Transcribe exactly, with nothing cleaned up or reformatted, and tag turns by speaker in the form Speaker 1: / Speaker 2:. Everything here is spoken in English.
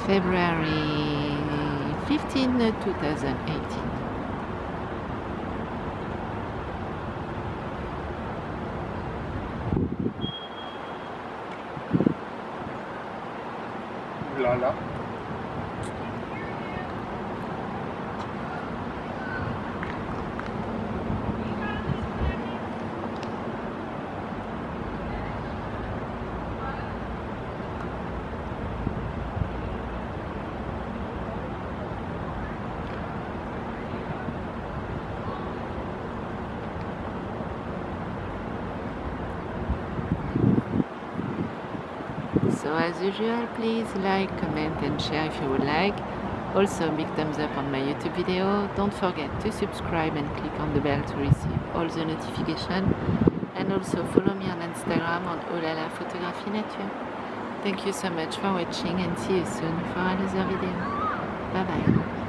Speaker 1: February fifteenth, two thousand eighteen.
Speaker 2: Là, là.
Speaker 1: So as usual, please like, comment and share if you would like. Also big thumbs up on my YouTube video. Don't forget to subscribe and click on the bell to receive all the notifications. And also follow me on Instagram on Oh La La Photographie Nature. Thank you so much for watching and see you soon for another video. Bye bye.